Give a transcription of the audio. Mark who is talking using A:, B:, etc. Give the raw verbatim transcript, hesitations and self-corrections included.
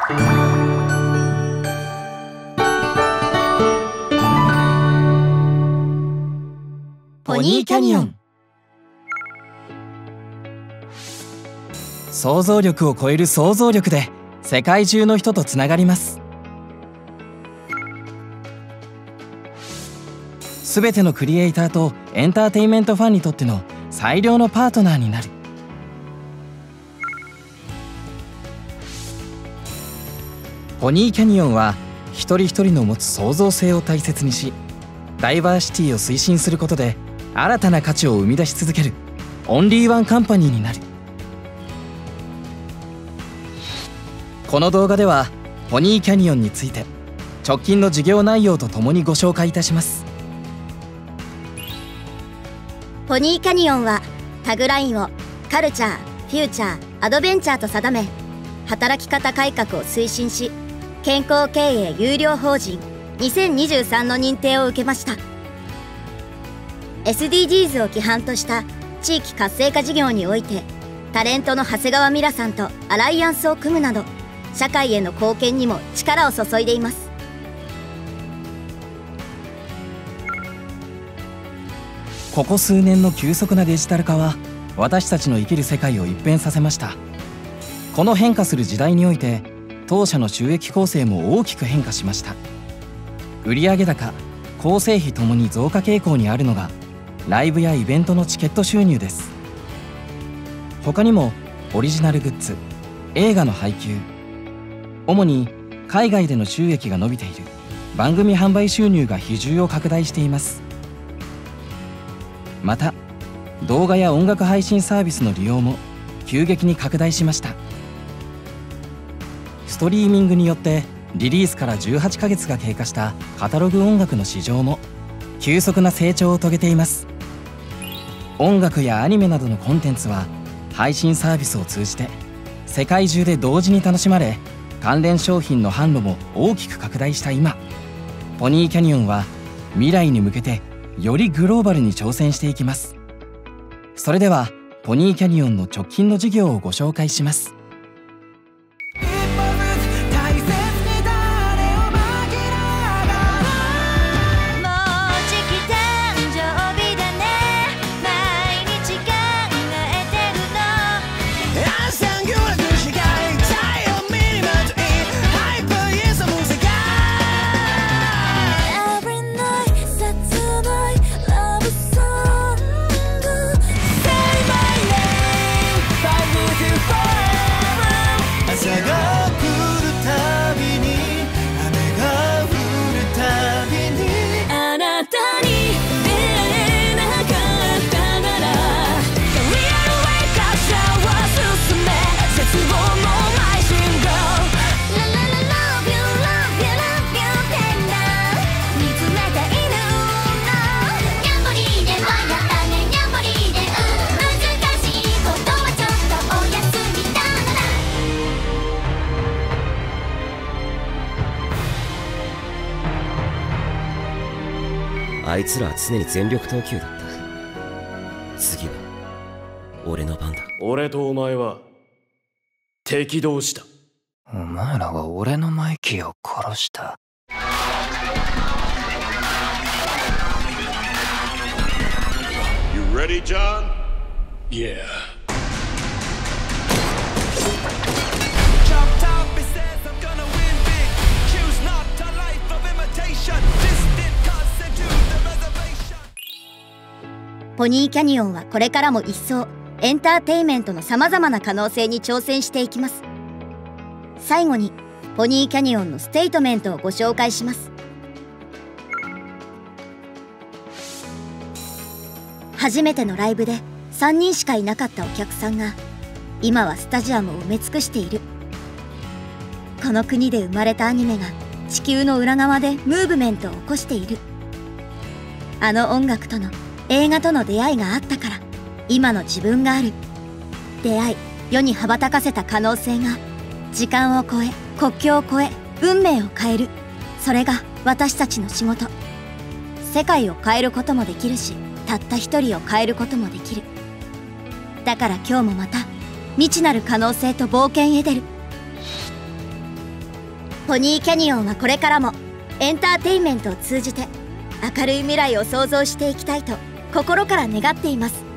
A: ポニーキャニオン。想像力を超える想像力で世界中の人とつながります。すべてのクリエイターとエンターテインメントファンにとっての最良のパートナーになる。ポニーキャニオンは一人一人の持つ創造性を大切にし、ダイバーシティを推進することで新たな価値を生み出し続けるオンリーワンカンパニーになる。この動画ではポニーキャニオンについて直近の事業内容とともにご紹介いたします。
B: ポニーキャニオンはタグラインをカルチャー、フューチャー、アドベンチャーと定め、働き方改革を推進し、健康経営優良法人にせんにじゅうさんの認定を受けました。 エスディージーズ を規範とした地域活性化事業において、タレントの長谷川ミラさんとアライアンスを組むなど、社会への貢献にも力を注いでいます。
A: ここ数年の急速なデジタル化は私たちの生きる世界を一変させました。この変化する時代において当社の収益構成も大きく変化しました。売上高、構成費ともに増加傾向にあるのがライブやイベントのチケット収入です。他にもオリジナルグッズ、映画の配給、主に海外での収益が伸びている番組販売収入が比重を拡大しています。また動画や音楽配信サービスの利用も急激に拡大しました。ストリーミングによってリリースからじゅうはちかげつが経過したカタログ音楽の市場も急速な成長を遂げています。音楽やアニメなどのコンテンツは配信サービスを通じて世界中で同時に楽しまれ、関連商品の販路も大きく拡大した今、ポニーキャニオンは未来に向けてよりグローバルに挑戦していきます。それではポニーキャニオンの直近の事業をご紹介します。
C: あいつらは常に全力投球だった。次は俺の番だ。
D: 俺とお前は敵同士だ。
E: お前らは俺のマイキーを殺した。
D: You ready, John? Yeah. Chopped up, it says I'm gonna win big. Choose not a life of imitation. Distant cuts into the reservation.
B: ポニーキャニオンはこれからも一層エンターテインメントのさまざまな可能性に挑戦していきます。最後にポニーキャニオンのステートメントをご紹介します。初めてのライブでさんにんしかいなかったお客さんが今はスタジアムを埋め尽くしている。この国で生まれたアニメが地球の裏側でムーブメントを起こしている。あの音楽との映画との出会いがあったから今の自分がある。出会い、世に羽ばたかせた可能性が時間を超え、国境を越え、運命を変える。それが私たちの仕事。世界を変えることもできるし、たった一人を変えることもできる。だから今日もまた未知なる可能性と冒険へ出る。 ポニーキャニオンはこれからもエンターテインメントを通じて明るい未来を創造していきたいと心から願っています。